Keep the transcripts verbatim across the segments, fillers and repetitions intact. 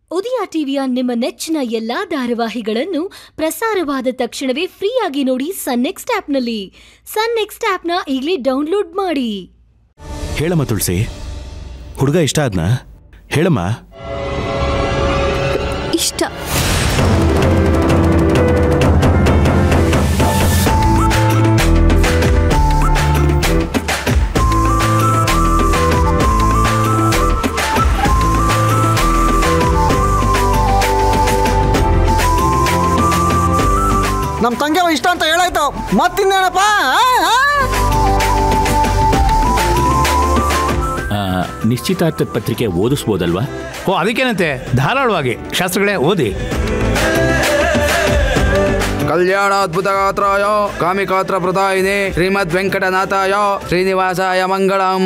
ಉದಯ ಟಿವಿಯ ನಿಮ್ಮ ನೆಚ್ಚಿನ ಎಲ್ಲಾ ಧಾರಾವಾಹಿಗಳನ್ನು ಪ್ರಸಾರವಾದ ತಕ್ಷಣವೇ ಫ್ರೀಯಾಗಿ ನೋಡಿ ಸನ್ ನೆಕ್ಸ್ಟ್ ಆಪ್ನಲ್ಲಿ. ಸನ್ ನೆಕ್ಸ್ಟ್ ಆಪ್ನ ಈಗಲೇ ಡೌನ್ಲೋಡ್ ಮಾಡಿ. ಹೇಳಮ್ಮ ತುಳಸಿ, ಹುಡುಗ ಇಷ್ಟ ಆದ್ನಾ? ಹೇಳಮ್ಮ. ಇಷ್ಟ. ನಮ್ಮ ತಂಗಿಯವ ಇಷ್ಟ ಅಂತ ಹೇಳಾಯ್ತು, ಮತ್ತಿನ್ನೇನಪ್ಪ? ನಿಶ್ಚಿತಾರ್ಥ ಪತ್ರಿಕೆ ಓದಿಸ್ಬೋದಲ್ವಾ? ಓ, ಅದಕ್ಕೇನಂತೆ, ಧಾರಾಳವಾಗಿ ಶಾಸ್ತ್ರಗಳೇ ಓದಿ. ಕಲ್ಯಾಣಾದ್ಭುತ ಗಾತ್ರಾಯ ಕಾಮಿಕಾತ್ರ ಪ್ರದಾಯಿನಿ ಶ್ರೀಮದ್ ವೆಂಕಟನಾಥಾಯ ಶ್ರೀನಿವಾಸಾಯ ಮಂಗಳಂ.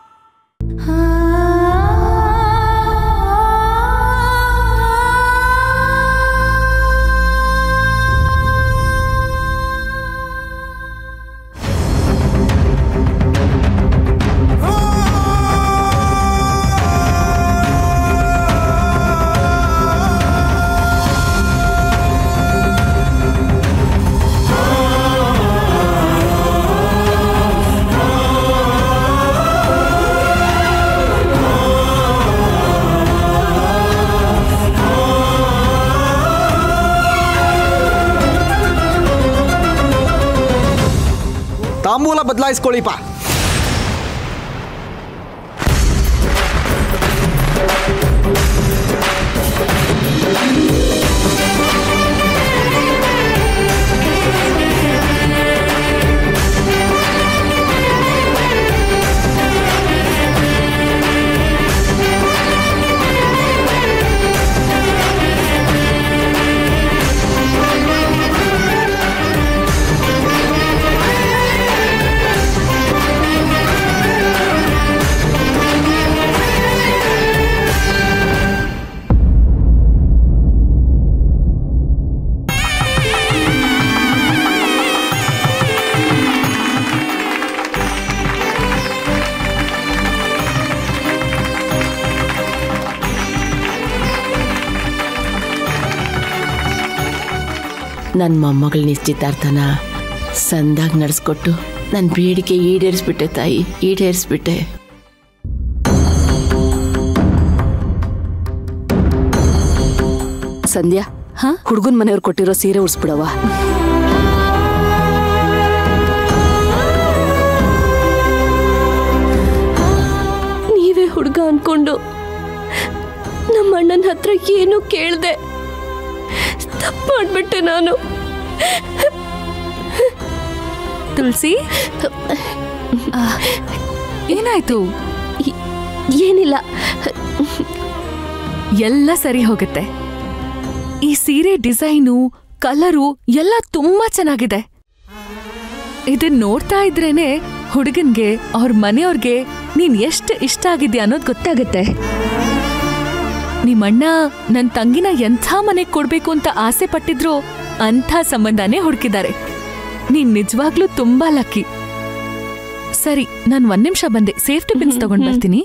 ತಾಂಬೂಲ ಬದಲಾಯಿಸ್ಕೊಳ್ಳಿಪ್ಪ. ನನ್ನ ಮೊಮ್ಮಗಳ ನಿಶ್ಚಿತಾರ್ಥನ ಸಂದಾಗಿ ನಡೆಸ್ಕೊಟ್ಟು ನನ್ನ ಬೇಡಿಕೆ ಈಡೇರಿಸ್ಬಿಟ್ಟೆ ತಾಯಿ, ಈಡೇರಿಸ್ಬಿಟ್ಟೆ. ಸಂಧ್ಯಾ, ಹಾ, ಹುಡುಗನ ಮನೆಯವ್ರು ಕೊಟ್ಟಿರೋ ಸೀರೆ ಉಡ್ಸ್ಬಿಡವ. ನೀವೇ ಹುಡುಗ ಅನ್ಕೊಂಡು ನಮ್ಮ ಅಣ್ಣನ ಹತ್ರ ಏನು ಕೇಳ್ದೆ, ತಪ್ಪು ಮಾಡ್ಬಿಟ್ಟೆ ನಾನು. ತುಳಸಿ, ಏನಾಯ್ತು? ಏನಿಲ್ಲ, ಎಲ್ಲ ಸರಿ ಹೋಗುತ್ತೆ. ಈ ಸೀರೆ ಡಿಸೈನು, ಕಲರು ಎಲ್ಲ ತುಂಬಾ ಚೆನ್ನಾಗಿದೆ. ಇದನ್ ನೋಡ್ತಾ ಇದ್ರೇನೆ ಹುಡುಗನ್ಗೆ ಅವ್ರ ಮನೆಯವ್ರಿಗೆ ನೀನ್ ಎಷ್ಟು ಇಷ್ಟ ಆಗಿದ್ಯಾ ಅನ್ನೋದು ಗೊತ್ತಾಗತ್ತೆ. ನಿಮ್ಮಣ್ಣ ನನ್ ತಂಗಿನ ಎಂಥ ಮನೆಗ್ ಕೊಡ್ಬೇಕು ಅಂತ ಆಸೆ ಪಟ್ಟಿದ್ರು ಅಂಥ ಸಂಬಂಧನೇ ಹುಡುಕಿದ್ದಾರೆ. ನೀನ್ ನಿಜವಾಗ್ಲೂ ತುಂಬಾ ಲಕ್ಕಿ. ಸರಿ, ನಾನ್ ಒಂದ್ ನಿಮಿಷ ಬಂದೆ, ಸೇಫ್ಟಿ ಪಿನ್ಸ್ ತಗೊಂಡ್ ಬರ್ತೀನಿ.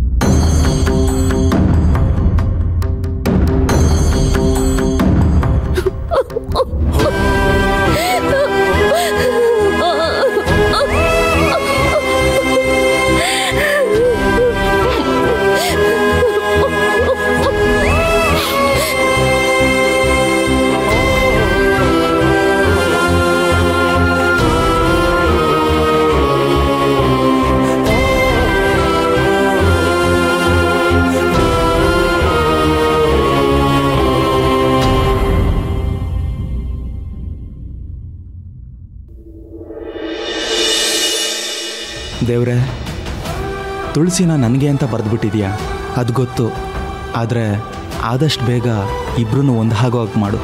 ದೇವ್ರೆ, ತುಳಸಿನ ನನಗೆ ಅಂತ ಬರೆದ್ಬಿಟ್ಟಿದ್ಯಾ, ಅದು ಗೊತ್ತು. ಆದರೆ ಆದಷ್ಟು ಬೇಗ ಇಬ್ರೂ ಒಂದು ಹಾಗೋ ಹಾಗೆ ಮಾಡು.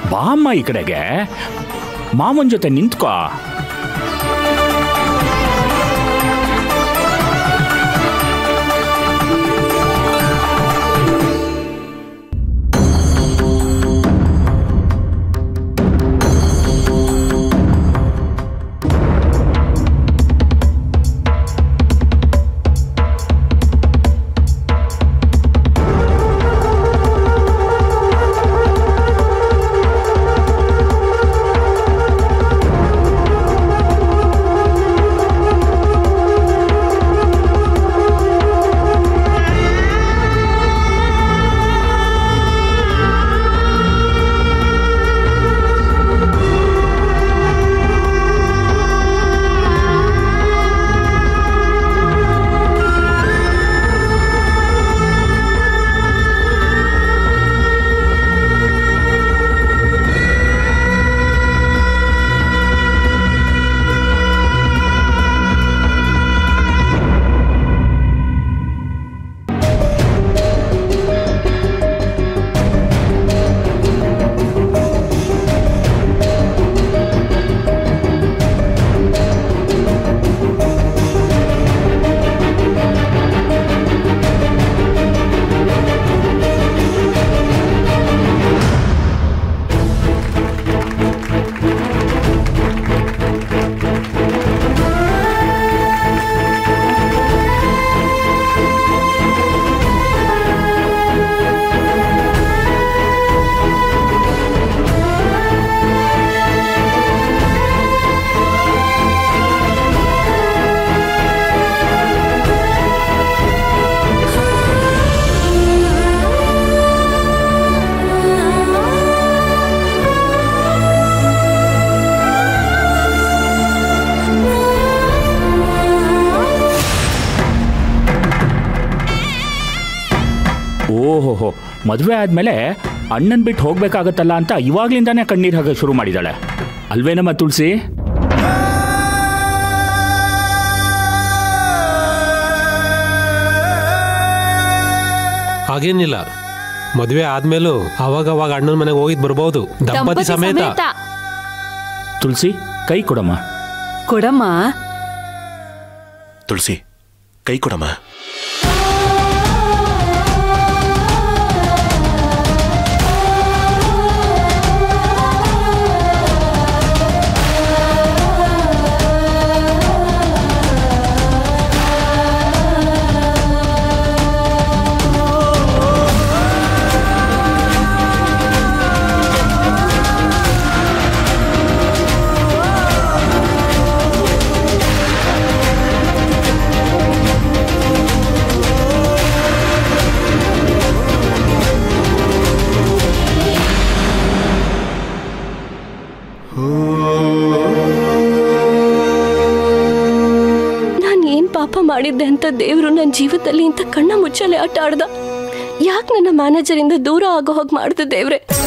ಬಾಮ್ಮ ಈ ಕಡೆಗೆ, ಮಾವನ್ ಜೊತೆ ನಿಂತ್ಕೋ. ಓಹೋಹೋ, ಮದುವೆ ಆದಮೇಲೆ ಅಣ್ಣನ್ ಬಿಟ್ಟು ಹೋಗ್ಬೇಕಾಗತ್ತಲ್ಲ ಅಂತ ಇವಾಗ್ಲಿಂದಾನೇ ಕಣ್ಣೀರು ಹಾಗೆ ಶುರು ಮಾಡಿದಾಳೆ ಅಲ್ವೇನಮ್ಮ ತುಳಸಿ? ಹಾಗೇನಿಲ್ಲ, ಮದುವೆ ಆದ್ಮೇಲೂ ಅವಾಗ ಅವಾಗ ಅಣ್ಣನ ಮನೆಗೆ ಹೋಗಿದ್ ಬರ್ಬೋದು ದಂಪತಿ ಸಮೇತ. ತುಳಸಿ ಕೈ ಕೊಡಮ್ಮ. ಕೊಡಮ್ಮ. ತುಳಸಿ ಕೈ ಕೊಡಮ್ಮ. ಮಾಡಿದ್ದೆ ಅಂತ ದೇವರು ನನ್ನ ಜೀವನದಲ್ಲಿ ಇಂಥ ಕಣ್ಣ ಮುಚ್ಚಲೆ ಆಟ ಆಡ್ದ. ಯಾಕೆ ನನ್ನ ಮ್ಯಾನೇಜರಿಂದ ದೂರ ಆಗೋ ಹೋಗಿ ಮಾಡ್ದೆ ದೇವ್ರೆ?